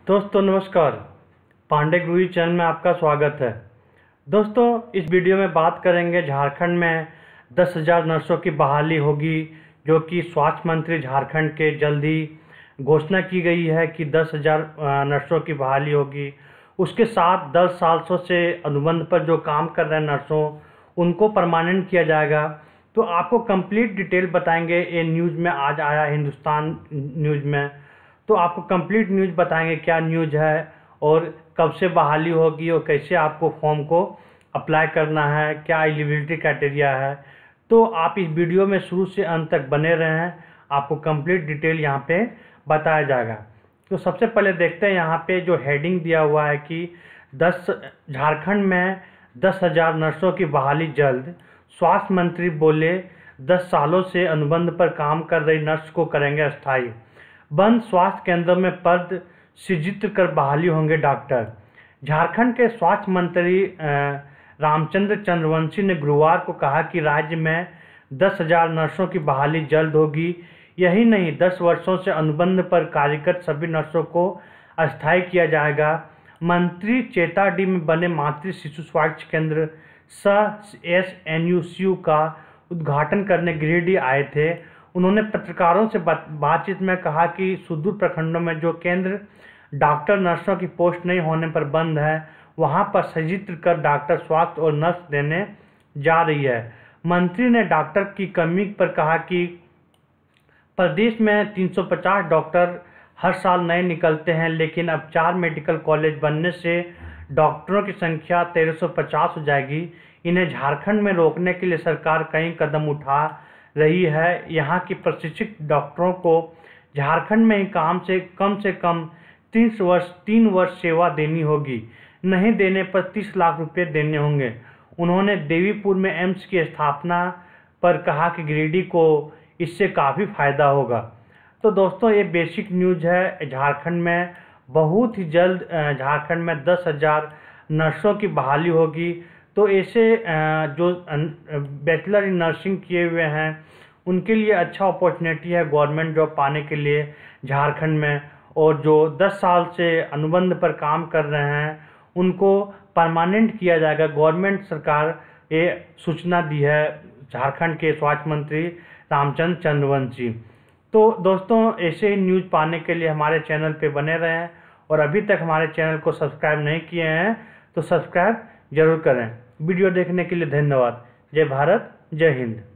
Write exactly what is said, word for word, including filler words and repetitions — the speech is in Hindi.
दोस्तों नमस्कार, पांडे गुरुजी चैनल में आपका स्वागत है। दोस्तों इस वीडियो में बात करेंगे झारखंड में दस हज़ार नर्सों की बहाली होगी, जो कि स्वास्थ्य मंत्री झारखंड के जल्द ही घोषणा की गई है कि दस हज़ार नर्सों की बहाली होगी। उसके साथ दस सालों से अनुबंध पर जो काम कर रहे हैं नर्सों, उनको परमानेंट किया जाएगा। तो आपको कंप्लीट डिटेल बताएंगे, ये न्यूज़ में आज आया हिंदुस्तान न्यूज़ में, तो आपको कंप्लीट न्यूज़ बताएंगे क्या न्यूज़ है और कब से बहाली होगी और कैसे आपको फॉर्म को अप्लाई करना है, क्या एलिजिबिलिटी क्राइटेरिया है। तो आप इस वीडियो में शुरू से अंत तक बने रहें, आपको कंप्लीट डिटेल यहाँ पे बताया जाएगा। तो सबसे पहले देखते हैं यहाँ पे जो हेडिंग दिया हुआ है कि दस झारखंड में दस हज़ार नर्सों की बहाली जल्द। स्वास्थ्य मंत्री बोले दस सालों से अनुबंध पर काम कर रही नर्स को करेंगे अस्थायी। बंद स्वास्थ्य केंद्र में पद सृजित कर बहाली होंगे डॉक्टर। झारखंड के स्वास्थ्य मंत्री रामचंद्र चंद्रवंशी ने गुरुवार को कहा कि राज्य में दस हज़ार नर्सों की बहाली जल्द होगी। यही नहीं, दस वर्षों से अनुबंध पर कार्यरत सभी नर्सों को अस्थायी किया जाएगा। मंत्री चेताडी में बने मातृ शिशु स्वास्थ्य केंद्र सह S N U C U का उद्घाटन करने गिरिडीह आए थे। उन्होंने पत्रकारों से बातचीत में कहा कि सुदूर प्रखंडों में जो केंद्र डॉक्टर नर्सों की पोस्ट नहीं होने पर बंद है, वहां पर सृजित कर डॉक्टर स्वास्थ्य और नर्स देने जा रही है। मंत्री ने डॉक्टर की कमी पर कहा कि प्रदेश में तीन सौ पचास डॉक्टर हर साल नए निकलते हैं, लेकिन अब चार मेडिकल कॉलेज बनने से डॉक्टरों की संख्या तेरह सौ पचास हो जाएगी। इन्हें झारखंड में रोकने के लिए सरकार कई कदम उठा रही है। यहाँ की प्रशिक्षित डॉक्टरों को झारखंड में ही काम से कम से कम तीस वर्ष तीन वर्ष सेवा देनी होगी, नहीं देने पर तीस लाख रुपए देने होंगे। उन्होंने देवीपुर में एम्स की स्थापना पर कहा कि गिरिडीह को इससे काफ़ी फायदा होगा। तो दोस्तों ये बेसिक न्यूज़ है। झारखंड में बहुत ही जल्द झारखंड में दस हज़ार नर्सों की बहाली होगी। तो ऐसे जो बैचलर इन नर्सिंग किए हुए हैं उनके लिए अच्छा अपॉर्चुनिटी है गवर्नमेंट जॉब पाने के लिए झारखंड में, और जो दस साल से अनुबंध पर काम कर रहे हैं उनको परमानेंट किया जाएगा। गवर्नमेंट सरकार ये सूचना दी है झारखंड के स्वास्थ्य मंत्री रामचंद्र चंद्रवंशी। तो दोस्तों ऐसे ही न्यूज़ पाने के लिए हमारे चैनल पे बने रहें, और अभी तक हमारे चैनल को सब्सक्राइब नहीं किए हैं तो सब्सक्राइब जरूर करें। वीडियो देखने के लिए धन्यवाद। जय भारत, जय हिंद।